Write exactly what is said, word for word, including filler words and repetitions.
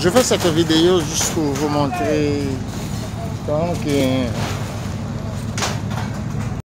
Je fais cette vidéo juste pour vous montrer donc,